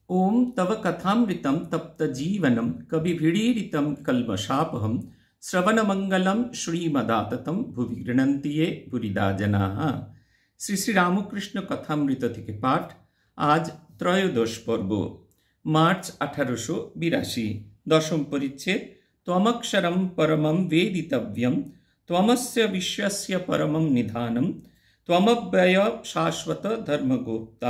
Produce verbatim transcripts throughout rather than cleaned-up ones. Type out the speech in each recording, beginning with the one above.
ओम तव कथामृतं तप्तजीवनं कविभिरीडितं कल्मषापहं श्रवणमंगलं श्रीमदाततं भुवि गृह्णन्ति ये भूरिदा जनाः। श्री श्री रामकृष्ण कथामृत থেকে পাঠ। আজ ত্রয়োদশ পর্ব, মার্চ আঠারোশো বিরাশি। দশম পরিচ্ছেদ। ত্বমক্ষরম পরমম বেদিতব্যম ত্বমস্য বিশ্বস্য পরমম নিধানম ত্বমব্যয় শাশ্বত ধর্মগোপ্তা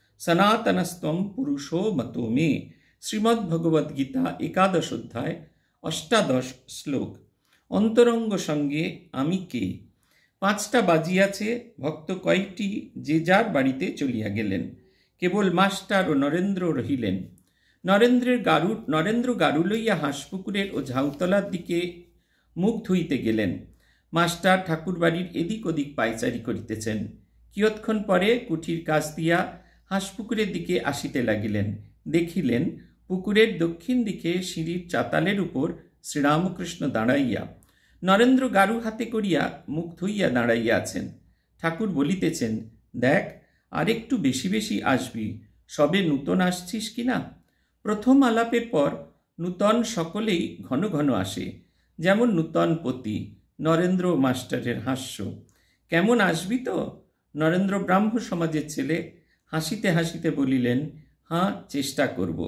সনাতনস্তম পুরুষো মতো মে। শ্রীমদ্ ভগবদ গীতা একাদশ অধ্যায় অষ্টাদশ শ্লোক। অন্তরঙ্গ সঙ্গে আমি কে। পাঁচটা বাজিয়াছে, ভক্ত কয়েকটি যে যার বাড়িতে চলিয়া গেলেন। কেবল মাস্টার ও নরেন্দ্র রহিলেন। নরেন্দ্রের গারু নরেন্দ্র গারু লইয়া হাঁসপুকুরের ও ঝাউতলার দিকে মুখ ধুইতে গেলেন। মাস্টার ঠাকুর বাড়ির এদিক ওদিক পায়চারি করিতেছেন। কিয়ৎক্ষণ পরে কুঠির কাছ দিয়া হাঁসপুকুরের দিকে আসিতে লাগিলেন। দেখিলেন পুকুরের দক্ষিণ দিকে সিঁড়ির চাতালের উপর শ্রীরামকৃষ্ণ দাঁড়াইয়া নরেন্দ্র গারু হাতে করিয়া মুখ ধুইয়া দাঁড়াইয়া আছেন। ঠাকুর বলিতেছেন, দেখ, আর একটু বেশি বেশি আসবি, সবে নূতন আসছিস কিনা। প্রথম আলাপের পর নূতন সকলেই ঘন ঘন আসে, যেমন নূতন পতি। নরেন্দ্র মাস্টারের হাস্য। কেমন আসবি তো? নরেন্দ্র ব্রাহ্ম সমাজের ছেলে হাসিতে হাসিতে বলিলেন, হাঁ, চেষ্টা করব।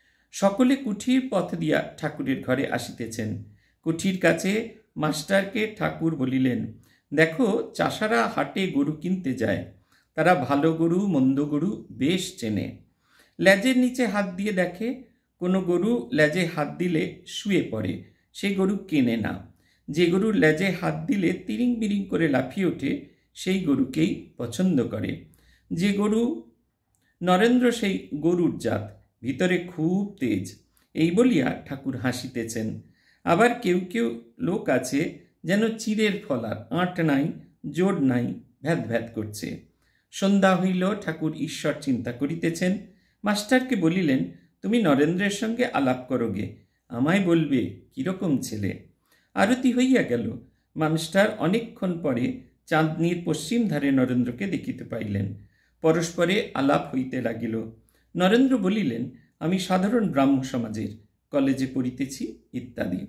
সকলে কুঠির পথ দিয়া ঠাকুরের ঘরে আসিতেছেন। কুঠির কাছে মাস্টারকে ঠাকুর বলিলেন, দেখো, চাষারা হাটে গরু কিনতে যায়। তারা ভালো গরু মন্দ গরু বেশ চেনে। লেজের নিচে হাত দিয়ে দেখে, কোনো গরু লেজে হাত দিলে শুয়ে পড়ে, সে গরু কেনে না। যে গরু লেজে হাত দিলে তিরিং বিরিং করে লাফিয়ে ওঠে, সেই গরুকেই পছন্দ করে। যে গরু নরেন্দ্র সেই গরুর জাত, ভিতরে খুব তেজ। এই বলিয়া ঠাকুর হাসিতেছেন। আবার কেউ কেউ লোক আছে যেন চিরের ফলার, আঁট নাই, জোর নাই, ভ্যাদ ভ্যাদ করছে। সন্ধ্যা হইল, ঠাকুর ঈশ্বর চিন্তা করিতেছেন। মাস্টারকে বলিলেন, তুমি নরেন্দ্রের সঙ্গে আলাপ করো গে, আমায় বলবে কিরকম ছেলে। আরতি হইয়া গেল। মাস্টার অনেকক্ষণ পরে চাঁদনির পশ্চিম ধারে নরেন্দ্রকে দেখিতে পাইলেন। পরস্পরে আলাপ হইতে লাগিল। নরেন্দ্র বলিলেন, আমি সাধারণ ব্রাহ্ম সমাজের, কলেজে পড়িতেছি ইত্যাদি।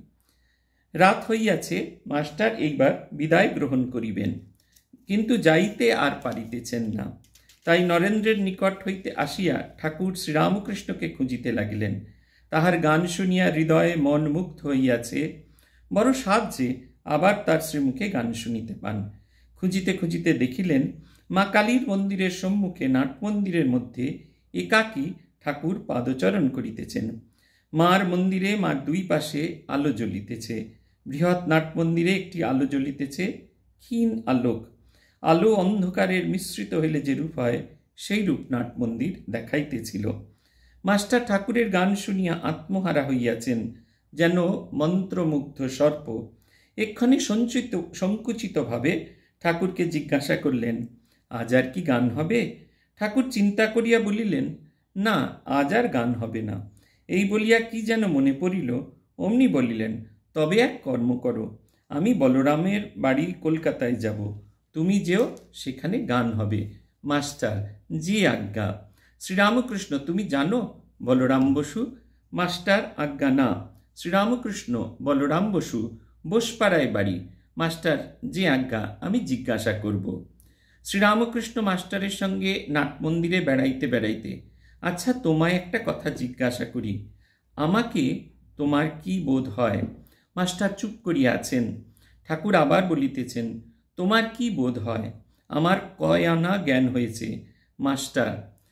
রাত হইয়াছে, মাস্টার এইবার বিদায় গ্রহণ করিবেন, কিন্তু যাইতে আর পারিতেছেন না। তাই নরেন্দ্রের নিকট হইতে আসিয়া ঠাকুর শ্রীরামকৃষ্ণকে খুঁজিতে লাগিলেন। তাহার গান শুনিয়া হৃদয়ে মন মুগ্ধ হইয়াছে। বড় সাধ যে আবার তার শ্রীমুখে গান শুনিতে পান। খুঁজিতে খুঁজিতে দেখিলেন মা কালীর মন্দিরের সম্মুখে নাট মন্দিরের মধ্যে একাকী ঠাকুর পাদচরণ করিতেছেন। মার মন্দিরে মার দুই পাশে আলো জ্বলিতেছে। বৃহৎ নাট মন্দিরে একটি আলো জ্বলিতেছে, ক্ষীণ আলোক। আলো অন্ধকারের মিশ্রিত হইলে যেরূপ হয়, সেই রূপ নাট মন্দির দেখাইতেছিল। মাস্টার ঠাকুরের গান শুনিয়া আত্মহারা হইয়াছেন, যেন মন্ত্রমুগ্ধ সর্প। এক্ষণে সঞ্চিত সংকুচিতভাবে ঠাকুরকে জিজ্ঞাসা করলেন, আজ আর কি গান হবে? ঠাকুর চিন্তা করিয়া বলিলেন, না, আজ আর গান হবে না। এই বলিয়া কি যেন মনে পড়িল, অমনি বলিলেন, তবে এক কর্ম করো, আমি বলরামের বাড়ি কলকাতায় যাব, তুমি যেও, সেখানে গান হবে। মাস্টার, জি আজ্ঞা। শ্রীরামকৃষ্ণ, তুমি জানো বলরাম বসু? মাস্টার, আজ্ঞা না। শ্রীরামকৃষ্ণ, বলরাম বসু বোসপাড়ায় বাড়ি। মাস্টার, জি আজ্ঞা, আমি জিজ্ঞাসা করব। শ্রীরামকৃষ্ণ মাস্টারের সঙ্গে নাটমন্দিরে বেড়াইতে বেড়াইতে, আচ্ছা, তোমায় একটা কথা জিজ্ঞাসা করি, আমাকে তোমার কি বোধ হয়? মাস্টার চুপ করিয়া আছেন। ঠাকুর আবার বলিতেছেন, তোমার কি বোধ হয়? আমার কয় আনা জ্ঞান হয়েছে। মাস্টার,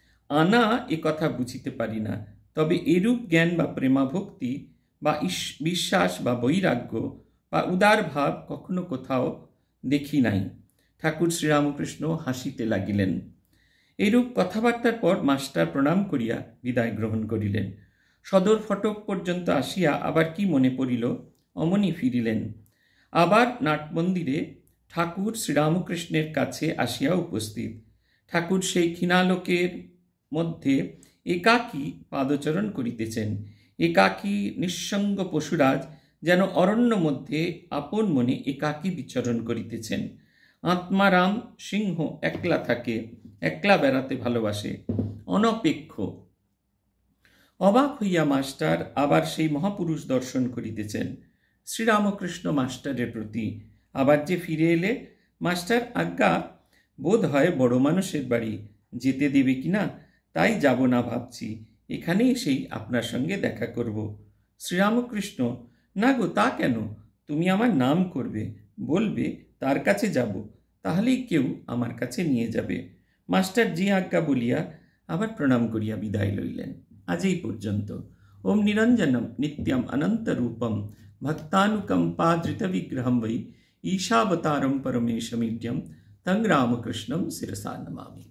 আনা এ কথা বুঝিতে পারি না, তবে এরূপ জ্ঞান বা প্রেমাভক্তি বা বিশ্বাস বা বৈরাগ্য বা উদার ভাব কখনো কোথাও দেখি নাই। ঠাকুর শ্রীরামকৃষ্ণ হাসিতে লাগিলেন। এইরূপ কথাবার্তার পর মাস্টার প্রণাম করিয়া বিদায় গ্রহণ করিলেন। সদর ফটক পর্যন্ত আসিয়া আবার কি মনে পড়িল, অমনি ফিরিলেন। আবার নাটমন্দিরে ঠাকুর শ্রীরামকৃষ্ণের কাছে আসিয়া উপস্থিত। ঠাকুর সেই ক্ষীণালোকের মধ্যে একাকী পাদচরণ করিতেছেন। একাকী নিঃসঙ্গ পশুরাজ যেন অরণ্য মধ্যে আপন মনে একাকী বিচরণ করিতেছেন। আত্মারাম সিংহ একলা থাকে, একলা বেড়াতে ভালোবাসে, অনপেক্ষ। অবাক হইয়া মাস্টার আবার সেই মহাপুরুষ দর্শন করিতেছেন। শ্রীরামকৃষ্ণ মাস্টারের প্রতি আবার যে ফিরে এলে, মাস্টার আজ্ঞা, বোধ হয় বড় মানুষের বাড়ি, যেতে দেবে কিনা, তাই যাব না ভাবছি, এখানে এসেই আপনার সঙ্গে দেখা করব। শ্রীরামকৃষ্ণ, না গো, তা কেন, তুমি আমার নাম করবে, বলবে তার কাছে যাব, তাহলেই কেউ আমার কাছে নিয়ে যাবে। মাস্টার জি আজ্ঞা বলিয়া আবার প্রণাম করিয়া বিদায় লইলেন। আজ এই পর্যন্ত। ওম নিরঞ্জনম নিত্যম অনন্তরূপম ভক্তানুকম্পাদৃত বিগ্রহম বৈ ঈশাবতারম পরমেশমিড্যম তং রামকৃষ্ণম শিরসা নমামি।